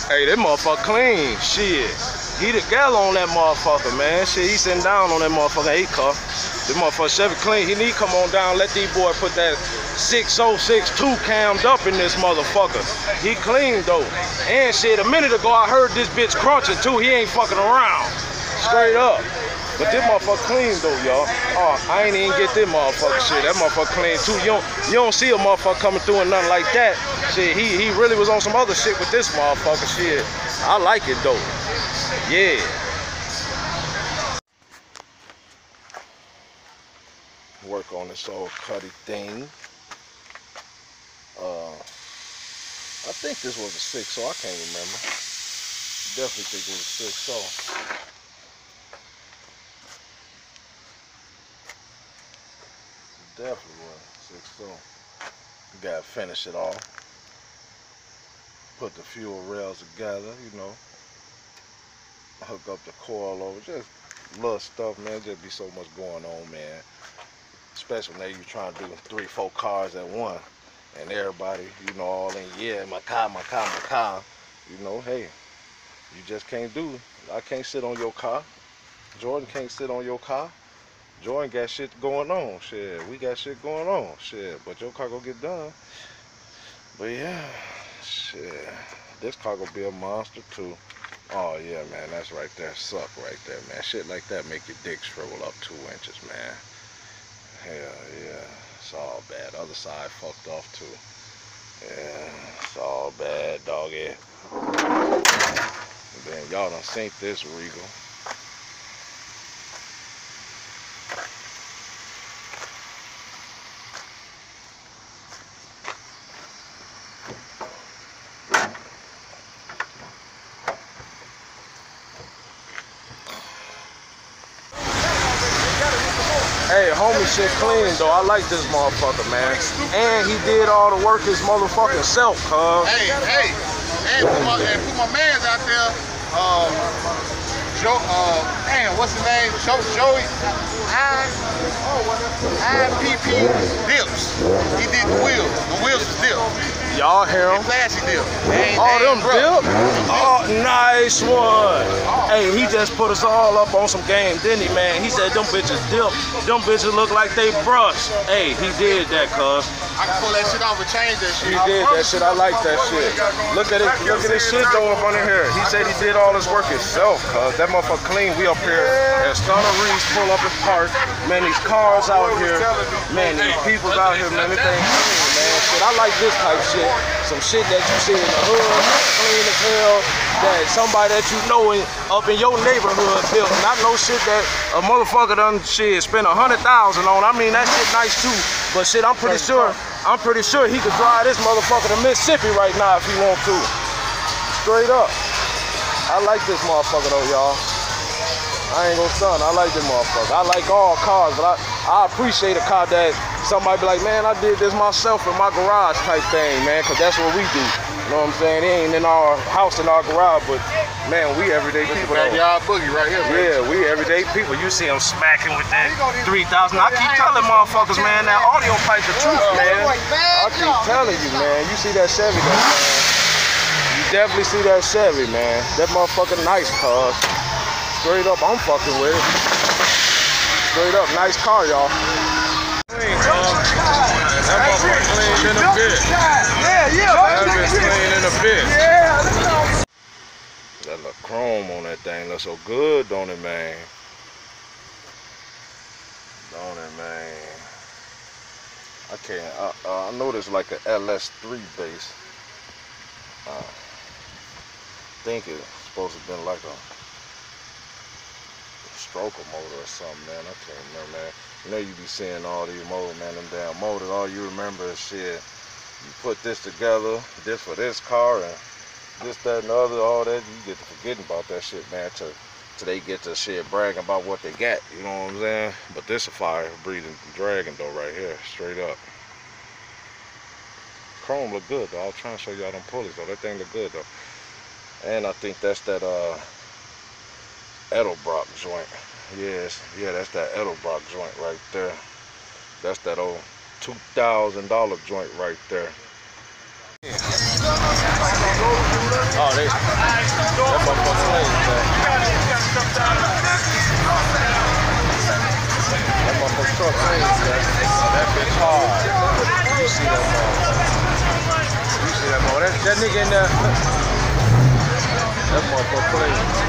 Hey, that motherfucker clean. Shit. He the gal on that motherfucker, man. Shit, he sitting down on that motherfucker 8 car. This motherfucker Chevy clean. He need to come on down, let these boys put that 6062 cammed up in this motherfucker. He clean though. And shit, a minute ago I heard this bitch crunching too. He ain't fucking around. Straight up. But this motherfucker clean though, y'all. Oh, I ain't even get this motherfucker shit. That motherfucker clean too. You don't see a motherfucker coming through and nothing like that. Shit, he really was on some other shit with this motherfucker shit. I like it though. Yeah. Work on this old Cuddy thing. I think this was a 6, so I can't remember. Definitely think it was a 6, so. Definitely was 6, so. You gotta finish it all. Put the fuel rails together, you know. Hook up the coil over, just little stuff, man. Just be so much going on, man. Especially when you're trying to do 3, 4 cars at once, and everybody, you know, all in, yeah, my car. You know, hey, you just can't do it. I can't sit on your car. Jordan can't sit on your car. Jordan got shit going on. Shit, we got shit going on. Shit, but your car gonna get done. But yeah, shit, this car gonna be a monster too. Oh yeah, man, that's right there. Suck right there, man. Shit like that make your dick shrivel up 2 inches, man. Hell yeah, it's all bad. Other side fucked off too. Yeah, it's all bad, doggy. And then y'all done seen this Regal. Hey, homie shit clean though. I like this motherfucker, man. And he did all the work his motherfucking self, cuz. Hey. And put my mans out there. Damn, what's his name? Joey. IPP Dips. He did the wheels. The wheels was dipped. Y'all hear him? Flashy dip. All them dip? Oh, nice one. Hey, he just put us all up on some game, didn't he, man? He said them bitches dip. Them bitches look like they brushed. Hey, he did that, cuz. I can pull that shit off and change that shit. He did that shit. I like that shit. Look at it. Look at this shit though up under here. He said he did all his work himself, cuz. That motherfucker clean. We up here at Stunner Reese pull up his park. Man, these cars out here. Man, these people out here, man. Everything clean, man. Shit, I like this type shit. Some shit that you see in the hood, clean as hell. That somebody that you know up in your neighborhood built. Not no shit that a motherfucker done shit spend 100,000 on. I mean that shit nice too. But shit, I'm pretty sure he could drive this motherfucker to Mississippi right now if he want to. Straight up. I like this motherfucker though, y'all. I ain't gonna stunt. I like this motherfucker. I like all cars, but I appreciate a car that somebody be like, man, I did this myself in my garage type thing, man, because that's what we do. You know what I'm saying? It ain't in our house, in our garage, but man, we everyday people. Backyard boogie right here, man. Yeah, we everyday people. You see them smacking with that 3,000. I keep telling motherfuckers, man, that audio pipe the truth, man. I keep telling you, man. You see that Chevy, though, man. You definitely see that Chevy, man. That motherfucker nice, cuz. Straight up, I'm fucking with it. Straight up, nice car, y'all. Clean, that motherfucker clean in a bit. That bitch clean in a bit. That little chrome on that thing looks so good, don't it, man? Don't it, man? I can't. I know there's like a LS3 base. I think it's supposed to have been like a stroker motor or something, man. I can't remember, man. You know you be seeing all these motors, man, them damn motors. All you remember is shit. You put this together, this for this car, and this, that, and the other, all that. You get to forgetting about that shit, man, till they get to shit bragging about what they got. You know what I'm saying? But this a fire-breathing dragon, though, right here, straight up. Chrome look good, though. I was trying to show y'all them pulleys, though. That thing look good, though. And I think that's that, Edelbrock joint. Yes, yeah, that's that Edelbrock joint right there. That's that old $2,000 joint right there. Oh that motherfucker clean, man. That motherfucker truck clean, man. That bitch hard. You see that motherfucker. You see that motherfucker. That nigga in there. That motherfucker clean.